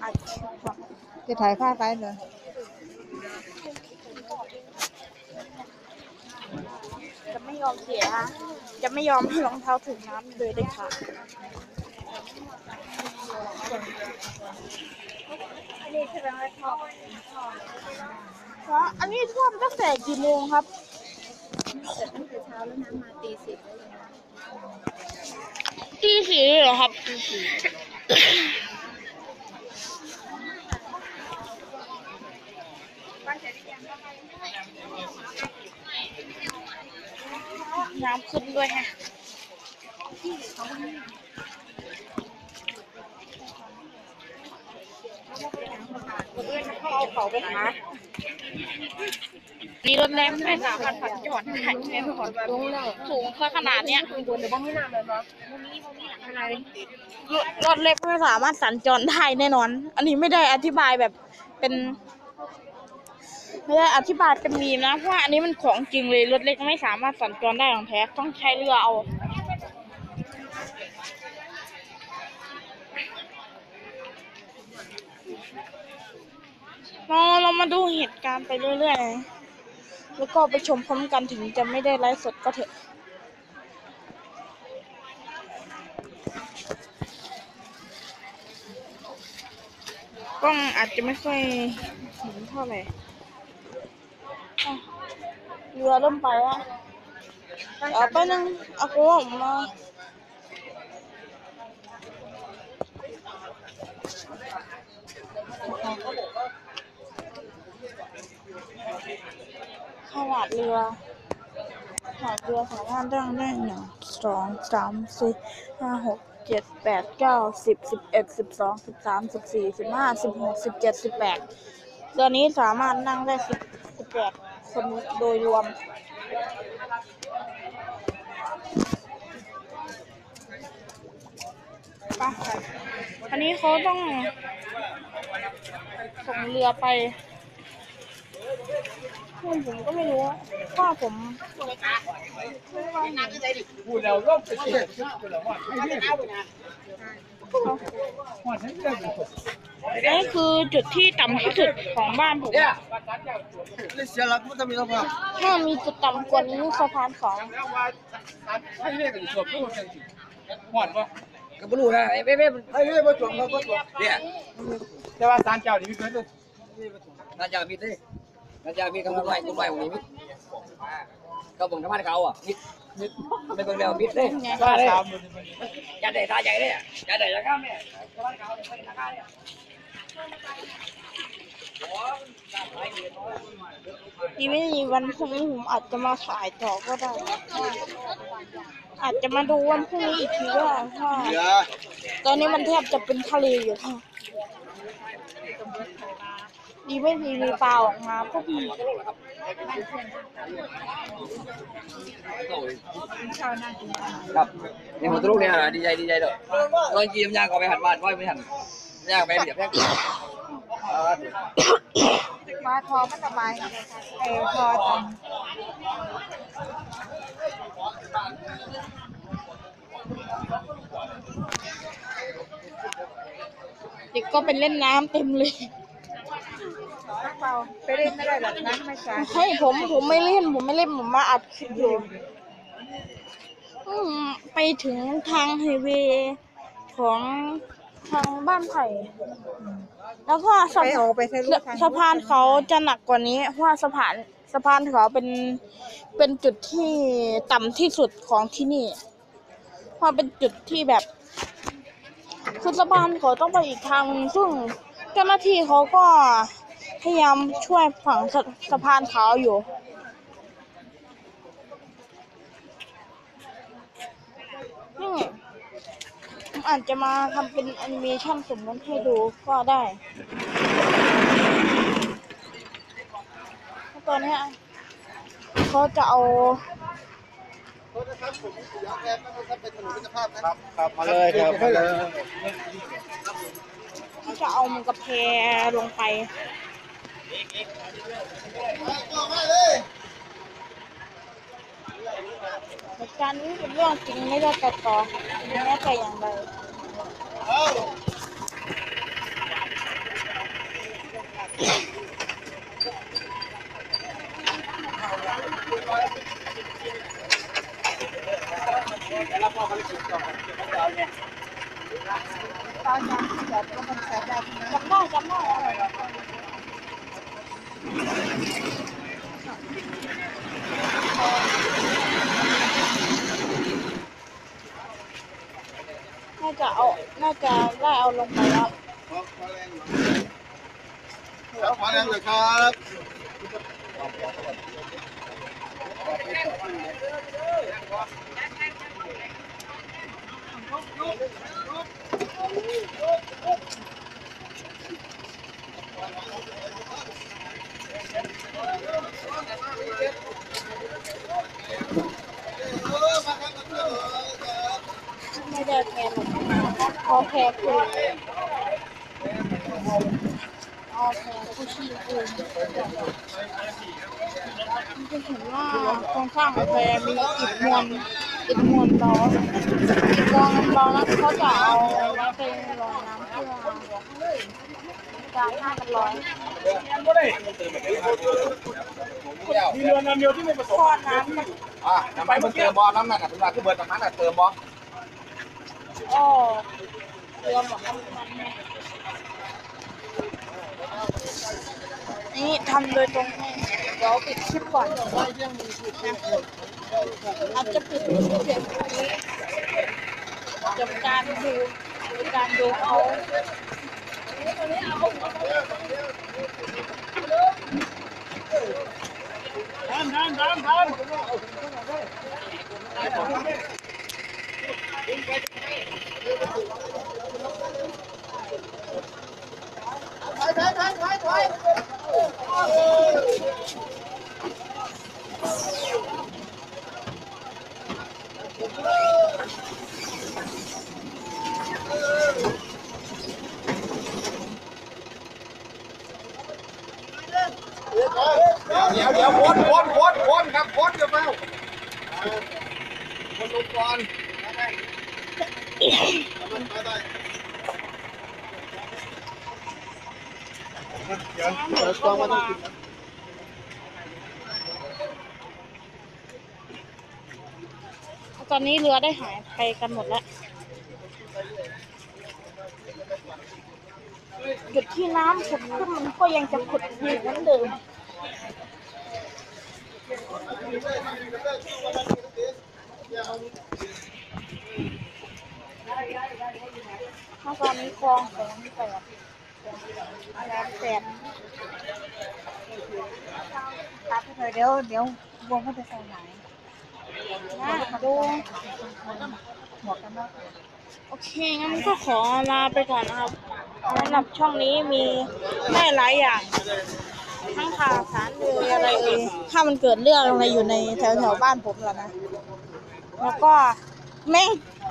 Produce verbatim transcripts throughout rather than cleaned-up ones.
อัดคลิปครับจะถ่ายภาพไปเหรอจะไม่ยอมเสียจะไม่ยอมให้รองเท้าถูกน้ำเลยได้ค่ะอันนี้คืออะไรครับเพราะอันนี้ท่วมตั้งแต่กี่โมงครับเสร็จตั้งแต่เช้าแล้วน้ำมาตีสิบแล้วยังตีสี่เหรอครับตีสี่น้ำขึ้นด้วยฮะเขาเอาเขาไปหานี่รถแรงไม่สามารถผ่านจอดได้แน่นอนสูงขนาดเนี้ยรถรถเล็กไม่สามารถสัญจรได้แน่นอนอันนี้ไม่ได้อธิบายแบบเป็นไม่ได้อธิบายเป็นมีมนะเพราะว่าอันนี้มันของจริงเลยรถเล็กไม่สามารถสัญจรได้ของแท้ต้องใช้เรือเอาเราเรามาดูเหตุการณ์ไปเรื่อยๆแล้วก็ไปชมพร้อมกันถึงจะไม่ได้ไลฟ์สดก็เถอะกล้องอาจจะไม่ค่อยเห็นเท่าไหร่เรือเริ่มไปแล้วเอาไปนึงเอาโค้งมาขนาดเรือขนาดเรือสามารถนั่งได้หนึ่งสองสามสี่ห้าหกเจ็ดแปดเก้าสิบสิบเอ็ดสิบสองสิบสามสิบสี่สิบห้าสิบหกสิบเจ็ดสิบแปดเรือนี้สามารถนั่งได้สิบสิบแปดคนโดยรวมไปอันนี้เขาต้องส่งเรือไปผมก็ไม่รู้ว่าผมพูดแล้วร่มจะเสียพูดแล้วว่าไม่ได้นี่คือจุดที่ต่ำที่สุดของบ้านผมเสียหลักมันจะมีสภาพถ้ามีจุดต่ำกว่านี้สะพานสองให้เรียกกันสวบพูดกันสิหอดปะก็ไม่รู้นะไอ้เบ้ให้เรียกว่าจวบเราก็จวบเนี่ยแต่ว่าสารเจ้าดีมีเกินเลยน่าจะมีด้วยน่าจะมีคำพูดใหม่พูดใหม่ของนี้มิดก็บ่งทำให้เขาอ่ะมิดมิดไม่เบิ่งเดียวมิดเลยก็เลยยันเดตาใหญ่เลยยันเดตาข้ามเนี่ยที่ไม่มีวันพรุ่งนี้ผมอาจจะมาถ่ายต่อก็ได้อาจจะมาดูวันพรุ่งนี้อีกทีว่าว่าตอนนี้มันแทบจะเป็นทะเลอยู่ค่ะดีไม่มีมีปลาออกมาพวกนี้ครับนี่ผมรู้เนี่ยดีใจดีใจด้วยตอนกีมย่างก็ไปหันบ้านว่าไม่หันย่างไปเดี๋ยวแค่มาทอมันสบายเออพอทำเด็กก็เป็นเล่นน้ำเต็มเลยไปเล่นไม่ได้หรอกนะไม่ใช่ให้ผมผมไม่เล่นผมไม่เล่นผมมาอัดคลิปอยู่ไปถึงทางไฮเวย์ของทางบ้านไผ่แล้วก็สะพานสะพานเขาจะหนักกว่านี้เพราะว่าสะพานสะพานเขาเป็นเป็นจุดที่ต่ำที่สุดของที่นี่เพราะเป็นจุดที่แบบคือสะพานเขาต้องไปอีกทางซึ่งเจ้าหน้าที่เขาก็พยายามช่วยฝั่งสะพานเขาอยู่นี่ผมอาจจะมาทำเป็นแอนิเมชันสมมติให้ดูก็ได้ตอนนี้เขาจะเอาครับครับมาเลยครับมาเลยเขาจะเอามันกระเพาะลงไปเหตุการณ์นี้เป็นเรื่องจริงไม่ได้ตัดต่อไม่แน่ใจอย่างไรตอนนั้นเดี๋ยวก็มันใช้ได้จำได้จำได้อะไรน่าจะเอาน่าจะได้เอาลงไปแล้วครับขอแรงเลยครับไม่ได้แทนขอแทนคือเอาแทนผู้ชีพอื่นจะเห็นว่าตรงข้างแพมีอิฐมวลอิฐมวลล้ออิฐมวลล้อนั้นเขาจะเอาน้ำไปลอยน้ำเพื่อการให้มันลอยมีเรือลำเดียวที่ไม่ผสมทอดน้ำมันอ่ะน้ำมันเติมบอลน้ำมันอ่ะเป็นว่าที่เบิร์ดน้ำมันอ่ะเติมบอลอ้อเรือหมดน้ำมันนี่ทำโดยตรงให้เดี๋ยวปิดคลิปก่อนนะอาจจะปิดคลิปเพียงเท่านี้จบการดูการดูเอาทันทันทันทันถอยถอยถอยถอยเดี๋ยวเดี๋ยววนวนวนวนครับวนกันมาวนลงก่อนเดี๋ยวเปิดกล้องมาต้องกินตอนนี้เรือได้หายไปกันหมดแล้วจุดที่น้ำขุดขึ้นมันก็ยังจะขุดอยู่เหมือนเดิมถ้าตอนนี้คลองแสนแปดแสนแปดตัดไปเลยเดี๋ยวเดี๋ยววงเขาจะใส่ไหนนะดูหมดกันแล้วโอเคงั้นก็ขอลาไปก่อนนะครับสำหรับช่องนี้มีได้หลายอย่างทั้งข่าวสารเอ่ยอะไรเอ่ยถ้ามันเกิดเรื่องอะไรอยู่ในแถวแถวบ้านผมแล้วนะแล้วก็แม่ง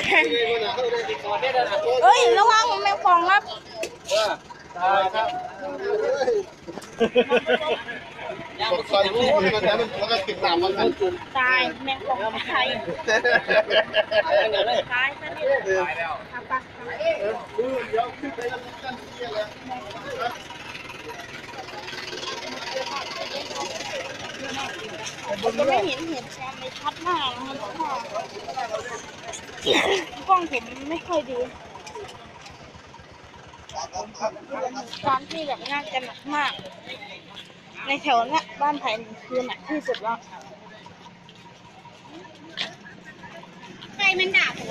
เอ้ยระวังแมงป่องครับตกใส่ที่มันแล้วมันแล้วก็ติดตามมันกันตายแมงป่องตายตายซะนี่ตายแล้วครับปะเดี๋ยวขึ้นไปแล้วกันที่อะไรผมจะไม่เห็นเหตุการณ์ในชัดมากนะครับเพราะกล้องผมไม่ค่อยดีการที่แบบงานจะหนักมากในแถวนี้บ้านไผ่คือหนักที่สุดแล้วใครมันด่าหัว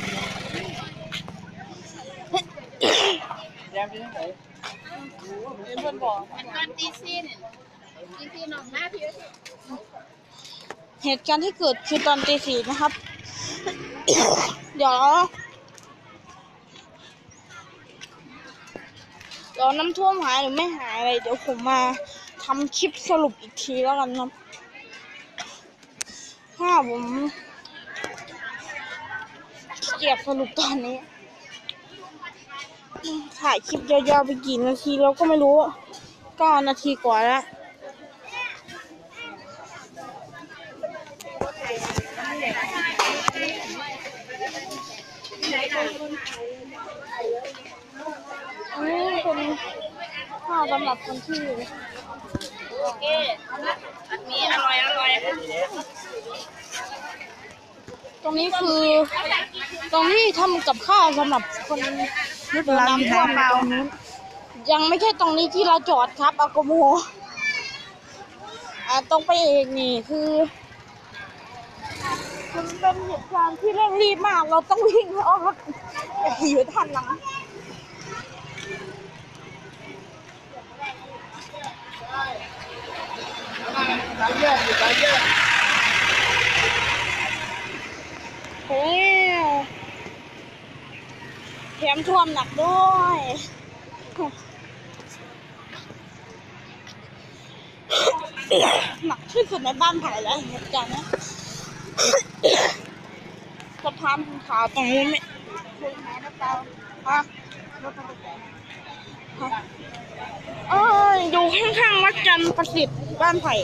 แย้มไปที่ไหนเพื่อนบอกตอนตีซีเนี่ยตีซีนอนหน้าพี่เหตุการณ์ที่เกิดคือตอนตีสี่นะครับ เดี๋ยวเดี๋ยวน้ำท่วมหายหรือไม่หายอะไรเดี๋ยวผมมาทำคลิปสรุปอีกทีแล้วกันนะถ้าผมเกลียดสรุปตอนนี้ถ่ายคลิปยาวๆไปกี่นาทีเราก็ไม่รู้เก้านาทีกว่าแล้วอันนี้เป็นข้าวสำหรับคนที่โอเคมีอร่อยอร่อยตรงนี้คือตรงนี้ทำกับข้าวสำหรับคนนิดน้ำท่วมตรงนู้นยังไม่ใช่ตรงนี้ที่เราจอดครับอากโมอ่าตรงไปเองนี่คือมันเป็นเหตุการณ์ที่เร่งรีบมากเราต้องวิ่งเพราะรถอยู่ทันหลังสายแยกอยู่สายแยกโอ้แถมท่วมหนักด้วยหนักที่สุดในบ้านไผ่แล้วเหตุการณ์นี้สะพานภูเขาตรงนี้ไม่คุยไหมนะเปล่าฮะเอ้ยอยู่ข้างๆวัดจันทร์ประสิทธิ์บ้านไผ่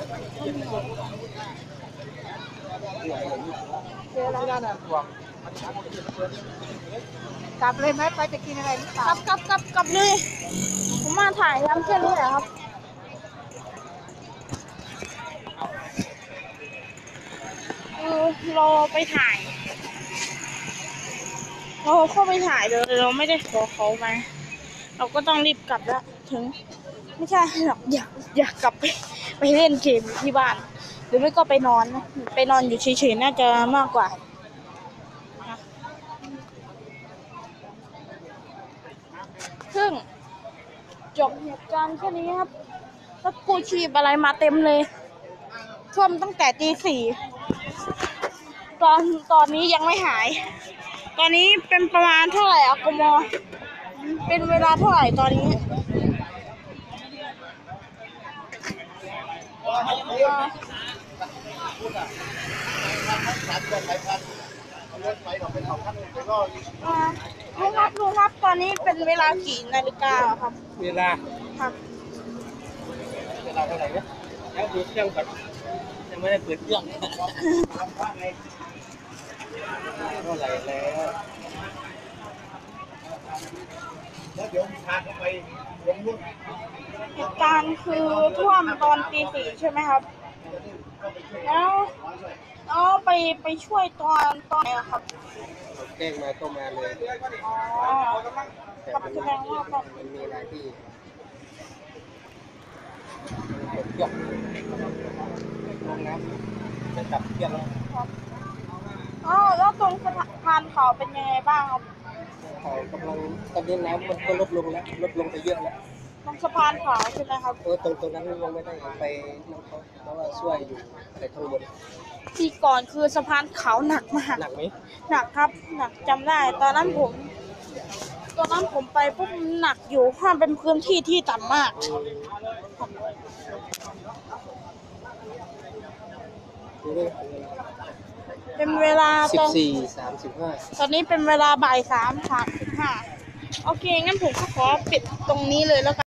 กลับเลยไหมไปจะกินอะไรหรือเปล่ากลับกลับกลับกลับเลยผมมาถ่ายทำแค่นี้แหละครับเออเราไปถ่ายเราเข้าไปถ่ายเลยเราไม่ได้ขอเขาไปเราก็ต้องรีบกลับแล้วถึงไม่ใช่หรอกอยากอยากกลับไปไปเล่นเกมที่บ้านหรือไม่ก็ไปนอนไปนอนอยู่เฉยๆน่าจะมากกว่าซึ่งจบเหตุการณ์แค่นี้ครับรถกู้ชีพอะไรมาเต็มเลยท่วมตั้งแต่ตีสี่ตอนตอนนี้ยังไม่หายตอนนี้เป็นประมาณเท่าไหร่อะกมเป็นเวลาเท่าไหร่ตอนนี้อ่าลุงครับลุงครับตอนนี้เป็นเวลากี่นาฬิกาครับเวลาครับเวลาเท่าไหร่เนี่ยยังดูเครื่องก่อนยังไม่ได้เปิดเครื่องเท่าไหร่แล้วแล้วเดี๋ยวพาเขาไปลงรุ่นเหตุการณ์คือท่วมตอนตีสี่ใช่ไหมครับแล้วแล้วไปไปช่วยตอนตอนไหนอะครับแจ้งมาก็มาเลยอ๋อกับแสดงว่าก็มันมีอะไรที่เปิดเครื่องลงน้ำจะจับเครื่องแล้วอ๋อแล้วตรงสะพานเขาเป็นยังไงบ้างครับเขากำลังตอนนี้น้ำมันก็ลดลงแล้วลดลงไปเยอะแล้วตรงสะพานเขาใช่ไหมครับเออตรงตรงนั้นลงไม่ได้ไปน้ำเขาเพราะว่าช่วยอยู่แต่ข้างบนที่ก่อนคือสะพานเขาหนักมากหนักไหมหนักครับหนักจำได้ ตอนนั้นผมตอนนั้นผมไปปุ๊บหนักอยู่ห้ามเป็นพื้นที่ที่ต่ำมากเป็นเวลาสิตบอนสี่สามสิบห้าตอนนี้เป็นเวลาบ่ายสามสามสิบห้าโอเคงั้นผมก็ขอปิดตรงนี้เลยแล้วกัน